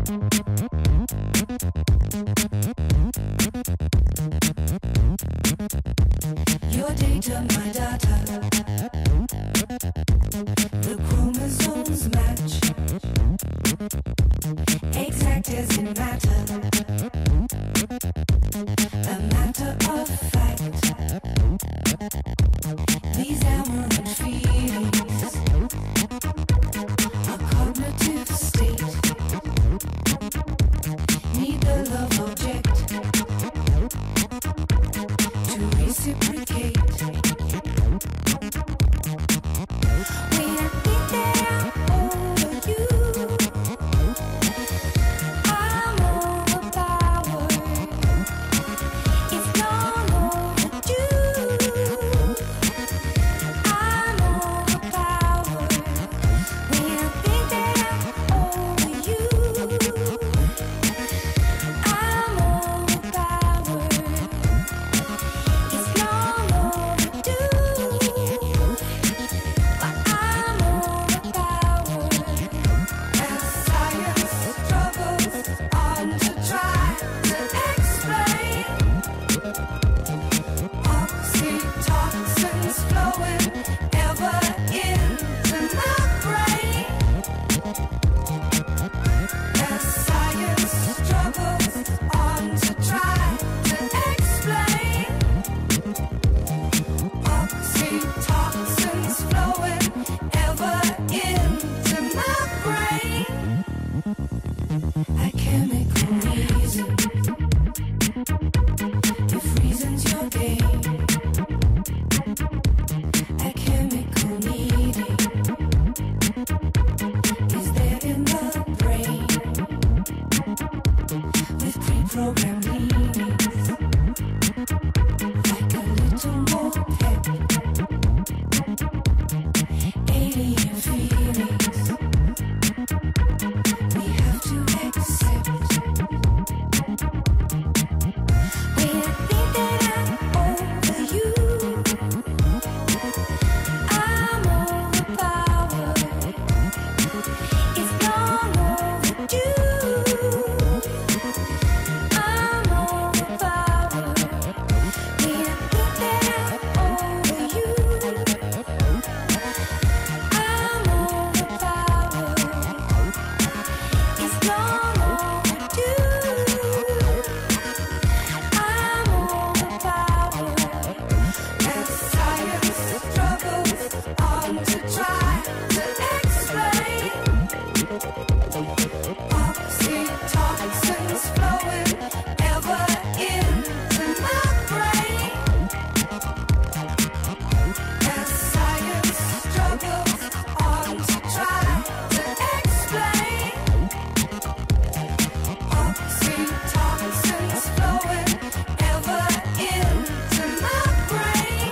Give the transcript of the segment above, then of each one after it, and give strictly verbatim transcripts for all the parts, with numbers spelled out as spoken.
Your data, my data. The chromosomes match, exact as in matter. A matter of fact. These aberrant feelings, a cognitive state, need the love object to reciprocate. When I think that I'm over you, I'm overpowered. It's long overdue. I'm overpowered. When I think that I'm over you, I'm overpowered. It's long overdue, but I'm overpowered. As science struggles on to try to explain, oxytocins flowing ever into my brain. As science struggles on to try to explain, oxytocins flowing ever into my brain. A chemical reason, if reason's your game. A chemical needing is there in the brain, with pre-programmed leanings, like a little more pep. Alien feelings we have to accept. When I think that I'm over you, I'm overpowered. It's long overdue. I'm overpowered. When I think that I'm over you, I'm overpowered. It's long overdue. I'm overpowered. As science struggles on to try to explain, oxytocins flowing ever into my brain. As science struggles on to try to explain, oxytocins flowing ever into my brain.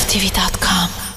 radioactivity dot com.